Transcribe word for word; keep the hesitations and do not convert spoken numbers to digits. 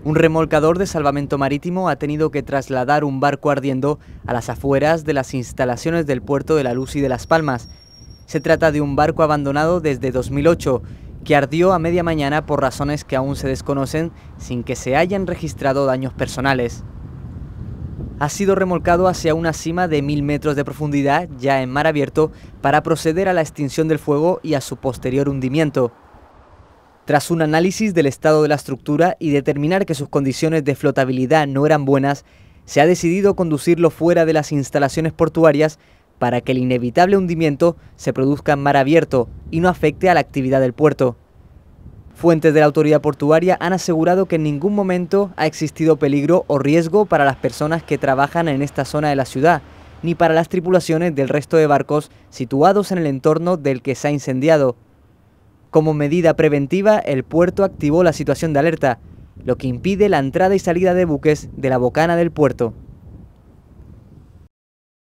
Un remolcador de salvamento marítimo ha tenido que trasladar un barco ardiendo a las afueras de las instalaciones del puerto de La Luz y de Las Palmas. Se trata de un barco abandonado desde dos mil ocho, que ardió a media mañana por razones que aún se desconocen, sin que se hayan registrado daños personales. Ha sido remolcado hacia una cima de mil metros de profundidad, ya en mar abierto, para proceder a la extinción del fuego y a su posterior hundimiento. Tras un análisis del estado de la estructura y determinar que sus condiciones de flotabilidad no eran buenas, se ha decidido conducirlo fuera de las instalaciones portuarias para que el inevitable hundimiento se produzca en mar abierto y no afecte a la actividad del puerto. Fuentes de la autoridad portuaria han asegurado que en ningún momento ha existido peligro o riesgo para las personas que trabajan en esta zona de la ciudad, ni para las tripulaciones del resto de barcos situados en el entorno del que se ha incendiado. Como medida preventiva, el puerto activó la situación de alerta, lo que impide la entrada y salida de buques de la bocana del puerto.